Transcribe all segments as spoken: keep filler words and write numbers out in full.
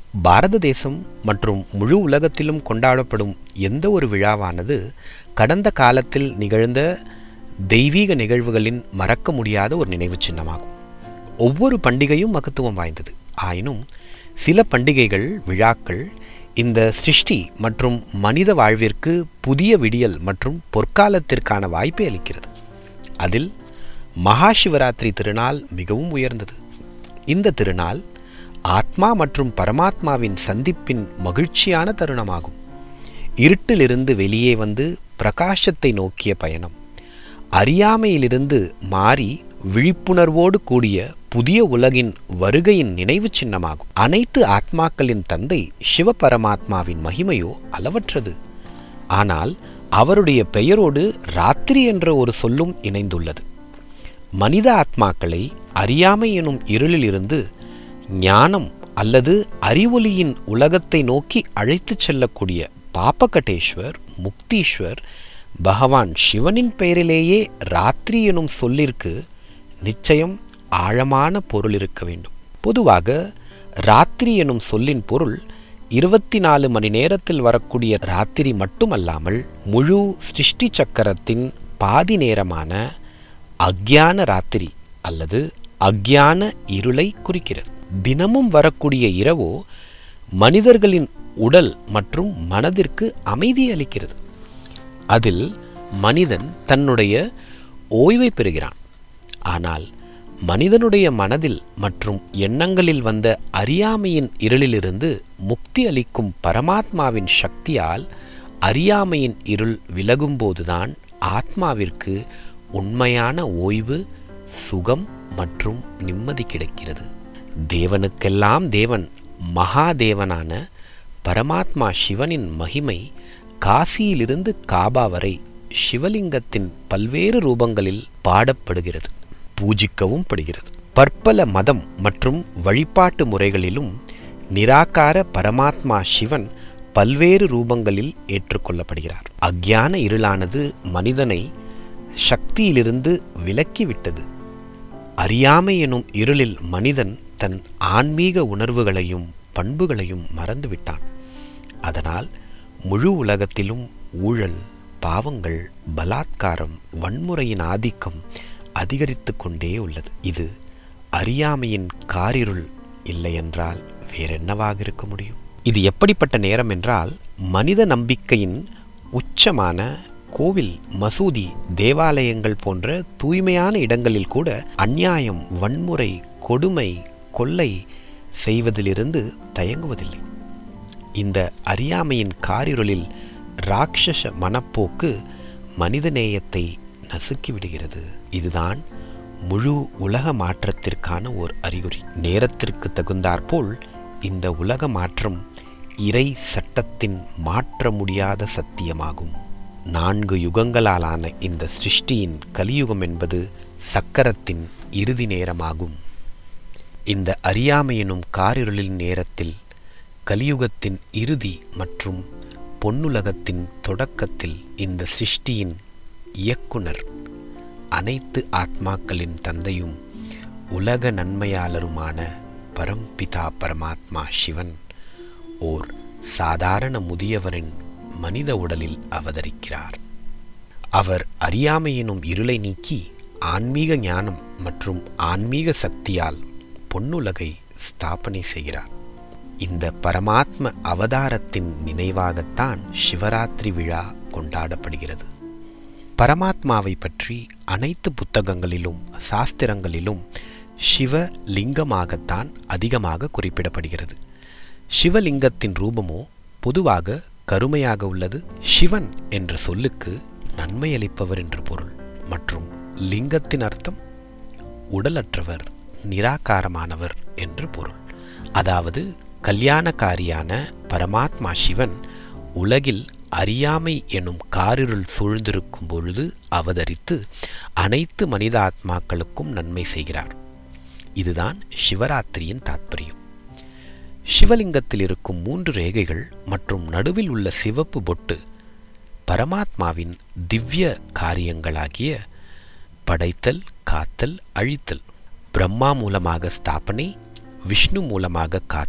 பாரத தேசம் மற்றும் முழு உலகத்திலும் கொண்டாடப்படும் எந்த ஒரு விழாவானது கடந்த காலத்தில் நிகழ்ந்த தெய்வீக நிகழ்வுகளின் மறக்க முடியாத ஒரு நினைவு சின்னமாகும். ஒவ்வொரு பண்டிகையும் மகத்துவம் வாய்ந்தது. ஆயினும் சில பண்டிகைகள், விழாக்கள் இந்த சிருஷ்டி மற்றும் மனித வாழ்விற்கு புதிய விடியல் மற்றும் பொற்காலத்திற்கான வாய்ப்பை அளிக்கிறது. அதில் மகா சிவராத்திரி திருநாள் மிகவும் உயர்ந்தது. இந்த திருநாள் ஆத்மா மற்றும் பரமாத்மாவின் சந்திப்பின் மகிழ்ச்சியான தருணமாகும். இருட்டிலிருந்து வெளியே வந்து பிரகாசத்தை நோக்கிய பயணம், அறியாமையிலிருந்து மாறி விழிப்புணர்வோடு கூடிய புதிய உலகின் வருகையின் நினைவு சின்னமாகும். அனைத்து ஆத்மாக்களின் தந்தை சிவபரமாத்மாவின் மகிமையோ அளவற்றது. ஆனால் அவருடைய பெயரோடு ராத்திரி என்ற ஒரு சொல்லும் இணைந்துள்ளது. மனித ஆத்மாக்களை அறியாமை எனும் இருளிலிருந்து ஞானம் அல்லது அறிவொளியின் உலகத்தை நோக்கி அழைத்துச் செல்லக்கூடிய பாபகட்டேஸ்வர், முக்தீஸ்வர் பகவான் சிவனின் பெயரிலேயே ராத்திரி எனும் சொல்லிற்கு நிச்சயம் ஆழமான பொருள் இருக்க வேண்டும். பொதுவாக ராத்திரி எனும் சொல்லின் பொருள் இருபத்தி நாலு மணி நேரத்தில் வரக்கூடிய ராத்திரி மட்டுமல்லாமல் முழு சிருஷ்டி சக்கரத்தின் பாதி நேரமான அக்ஞான ராத்திரி அல்லது அக்ஞான இருளை குறிக்கிறது. தினமும் வரக்கூடிய இரவோ மனிதர்களின் உடல் மற்றும் மனதிற்கு அமைதி அளிக்கிறது. அதில் மனிதன் தன்னுடைய ஓய்வை பெறுகிறான். ஆனால் மனிதனுடைய மனதில் மற்றும் எண்ணங்களில் வந்த அறியாமையின் இருளிலிருந்து முக்தி அளிக்கும் பரமாத்மாவின் சக்தியால் அறியாமையின் இருள் விலகும்போதுதான் ஆத்மாவிற்கு உண்மையான ஓய்வு, சுகம் மற்றும் நிம்மதி கிடைக்கிறது. தேவனுக்கெல்லாம் தேவன் மகாதேவனான பரமாத்மா சிவனின் மகிமை காசியிலிருந்து காபா வரை சிவலிங்கத்தின் பல்வேறு ரூபங்களில் பாடப்படுகிறது, பூஜிக்கவும் படுகிறது. பற்பல மதம் மற்றும் வழிபாட்டு முறைகளிலும் நிராகார பரமாத்மா சிவன் பல்வேறு ரூபங்களில் ஏற்றுக்கொள்ளப்படுகிறார். அக்ஞான இருளானது மனிதனை சக்தியிலிருந்து விலக்கிவிட்டது. அறியாமை எனும் இருளில் மனிதன் தன் ஆன்மீக உணர்வுகளையும் பண்புகளையும் மறந்துவிட்டான். அதனால் முழு உலகத்திலும் ஊழல், பாவங்கள், பலாத்காரம், வன்முறையின் ஆதிக்கம் அதிகரித்து கொண்டே உள்ளது. இது அறியாமையின் காரிருள் இல்லையென்றால் வேறென்னவாக இருக்க முடியும்? இது எப்படிப்பட்ட நேரம் என்றால், மனித நம்பிக்கையின் உச்சமான கோவில், மசூதி, தேவாலயங்கள் போன்ற தூய்மையான இடங்களில் கூட அநியாயம், வன்முறை, கொடுமை, கொள்ளை செய்வதிலிருந்து தயங்குவதில்லை. இந்த அறியாமையின் காரிருளில் ராட்சச மனப்போக்கு மனித நேயத்தை நசுக்கிவிடுகிறது. இதுதான் முழு உலக மாற்றத்திற்கான ஓர் அறிகுறி. நேரத்திற்கு தகுந்தாற்போல் இந்த உலக மாற்றம் இறை சட்டத்தின் மாற்ற முடியாத சத்தியமாகும். நான்கு யுகங்களாலான இந்த சிருஷ்டியின் கலியுகம் என்பது சக்கரத்தின் இறுதி நேரமாகும். இந்த அறியாமை எனும் காரிருளின் நேரத்தில் கலியுகத்தின் இறுதி மற்றும் பொன்னுலகத்தின் தொடக்கத்தில் இந்த சிருஷ்டியின் இயக்குனர், அனைத்து ஆத்மாக்களின் தந்தையும் உலக நன்மையாளருமான பரம்பிதா பரமாத்மா சிவன் ஓர் சாதாரண முதியவரின் மனித உடலில் அவதரிக்கிறார். அவர் அறியாமையினும் இருளை நீக்கி ஆன்மீக ஞானம் மற்றும் ஆன்மீக சக்தியால் பொன்னுலகை ஸ்தாபனை செய்கிறார். இந்த பரமாத்ம அவதாரத்தின் நினைவாகத்தான் சிவராத்திரி விழா கொண்டாடப்படுகிறது. பரமாத்மாவை பற்றி அனைத்து புத்தகங்களிலும் சாஸ்திரங்களிலும் சிவலிங்கமாகத்தான் அதிகமாக குறிப்பிடப்படுகிறது. சிவலிங்கத்தின் ரூபமோ பொதுவாக கருமையாக உள்ளது. சிவன் என்ற சொல்லுக்கு நன்மையளிப்பவர் என்று பொருள் மற்றும் லிங்கத்தின் அர்த்தம் உடலற்றவர், நிராகாரமானவர் என்று பொருள். அதாவது கல்யாணக்காரியான பரமாத்மா சிவன் உலகில் அறியாமை எனும் காரிருள் சூழ்ந்திருக்கும் பொழுது அவதரித்து அனைத்து மனித ஆத்மாக்களுக்கும் நன்மை செய்கிறார். இதுதான் சிவராத்திரியின் தாத்பரியம். சிவலிங்கத்தில் இருக்கும் மூன்று ரேகைகள் மற்றும் நடுவில் உள்ள சிவப்பு பொட்டு பரமாத்மாவின் திவ்ய காரியங்களாகிய படைத்தல், காத்தல், அழித்தல். பிரம்மா மூலமாக ஸ்தாபனை, விஷ்ணு மூலமாக காத்தல்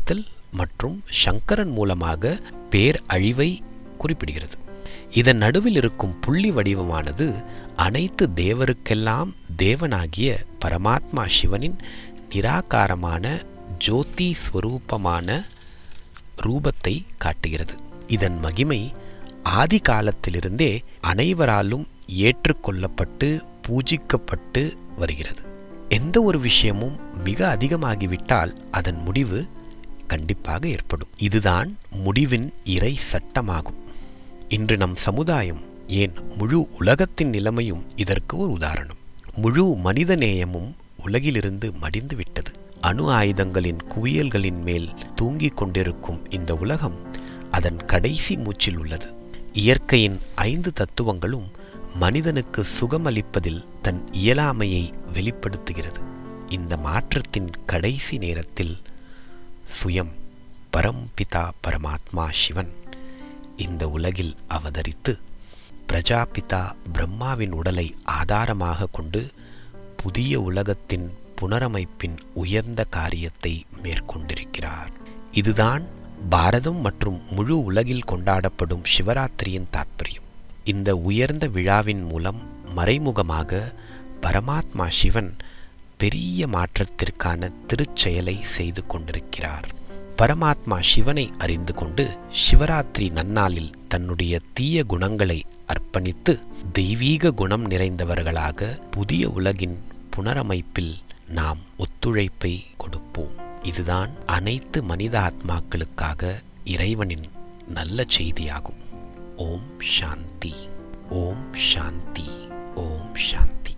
மற்றும் சங்கரன் மூலமாக பேர் அழிவை குறிப்பிடுகிறது. இதன் நடுவில் இருக்கும் புள்ளி வடிவமானது அனைத்து தேவருக்கெல்லாம் தேவனாகிய பரமாத்மா சிவனின் நிராகாரமான ஜோதி ஸ்வரூபமான ரூபத்தை காட்டுகிறது. இதன் மகிமை ஆதி காலத்திலிருந்தே அனைவராலும் ஏற்றுக்கொள்ளப்பட்டு பூஜிக்கப்பட்டு வருகிறது. எந்த ஒரு விஷயமும் மிக அதிகமாகிவிட்டால் அதன் முடிவு கண்டிப்பாக ஏற்படும். இதுதான் முடிவின் இறை சட்டமாகும். இன்று நம் சமுதாயம், ஏன் முழு உலகத்தின் நிலைமையும் இதற்கு ஒரு உதாரணம். முழு மனித நேயமும் உலகிலிருந்து மடிந்து விட்டது. அணு ஆயுதங்களின் குவியல்களின் மேல் தூங்கிக் கொண்டிருக்கும் இந்த உலகம் அதன் கடைசி மூச்சில் உள்ளது. இயற்கையின் ஐந்து தத்துவங்களும் மனிதனுக்கு சுகமளிப்பதில் தன் இயலாமையை வெளிப்படுத்துகிறது. இந்த மாற்றத்தின் கடைசி நேரத்தில் சுயம் பரம்பிதா பரமாத்மா சிவன் இந்த உலகில் அவதரித்து பிரஜாபிதா பிரம்மாவின் உடலை ஆதாரமாக கொண்டு புதிய உலகத்தின் புனரமைப்பின் உயர்ந்த காரியத்தை மேற்கொண்டிருக்கிறார். இதுதான் பாரதம் மற்றும் முழு உலகில் கொண்டாடப்படும் சிவராத்திரியின் தாத்பரியம். இந்த உயர்ந்த விழாவின் மூலம் மறைமுகமாக பரமாத்மா சிவன் பெரிய மாற்றத்திற்கான திருச்செயலை செய்து கொண்டிருக்கிறார். பரமாத்மா சிவனை அறிந்து கொண்டு சிவராத்திரி நன்னாளில் தன்னுடைய தீய குணங்களை அர்ப்பணித்து தெய்வீக குணம் நிறைந்தவர்களாக புதிய உலகின் புனரமைப்பில் நாம் ஒத்துழைப்பை கொடுப்போம். இதுதான் அனைத்து மனித ஆத்மாக்களுக்காக இறைவனின் நல்ல செய்தியாகும். ஓம் சாந்தி, ஓம் சாந்தி, ஓம் சாந்தி.